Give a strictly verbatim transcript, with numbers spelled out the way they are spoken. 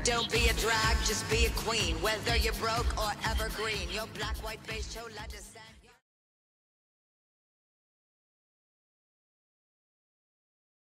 Don't be a drag, just be a queen. Whether you're broke or evergreen, your black, white, beige, chola descent.